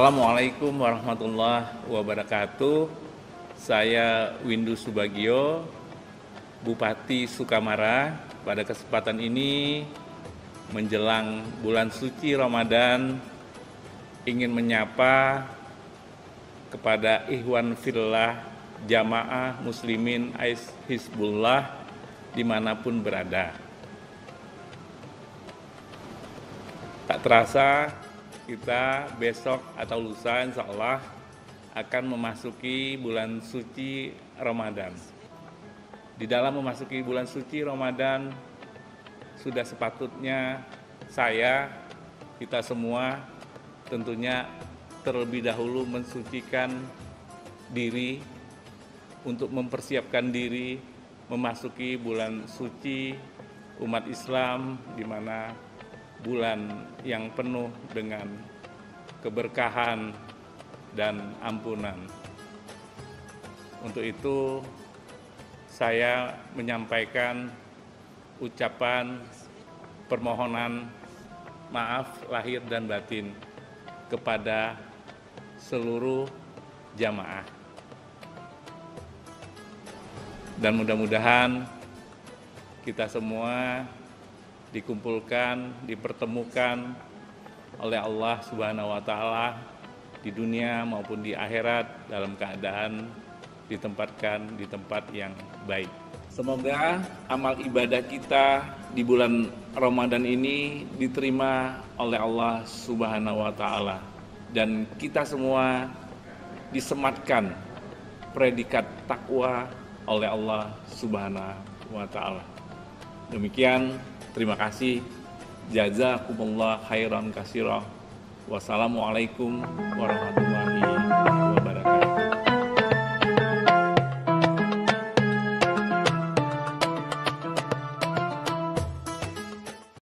Assalamualaikum warahmatullahi wabarakatuh. Saya Windu Subagio, Bupati Sukamara. Pada kesempatan ini menjelang bulan suci Ramadan, ingin menyapa kepada ikhwan fillah jamaah muslimin Hizbullah dimanapun berada. Tak terasa kita besok atau lusa insya Allah akan memasuki bulan suci Ramadan. Di dalam memasuki bulan suci Ramadan, sudah sepatutnya kita semua tentunya terlebih dahulu mensucikan diri untuk mempersiapkan diri memasuki bulan suci umat Islam, di mana bulan yang penuh dengan keberkahan dan ampunan. Untuk itu saya menyampaikan ucapan permohonan maaf lahir dan batin kepada seluruh jamaah. Dan mudah-mudahan kita semua dikumpulkan, dipertemukan oleh Allah Subhanahu wa Ta'ala di dunia maupun di akhirat dalam keadaan ditempatkan di tempat yang baik. Semoga amal ibadah kita di bulan Ramadan ini diterima oleh Allah Subhanahu wa Ta'ala, dan kita semua disematkan predikat takwa oleh Allah Subhanahu wa Ta'ala. Demikian, terima kasih. Jazakumullah khairan katsira. Wassalamualaikum warahmatullahi wabarakatuh.